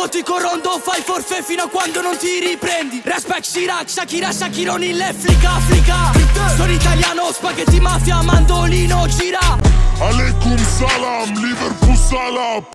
Fotti con rondo, fai forfè fino a quando non ti riprendi. Respect Chirac, Shakira, Shakironi, le flica. Sono italiano, spaghetti mafia, mandolino gira. Aleikum salam, Liverpool salam.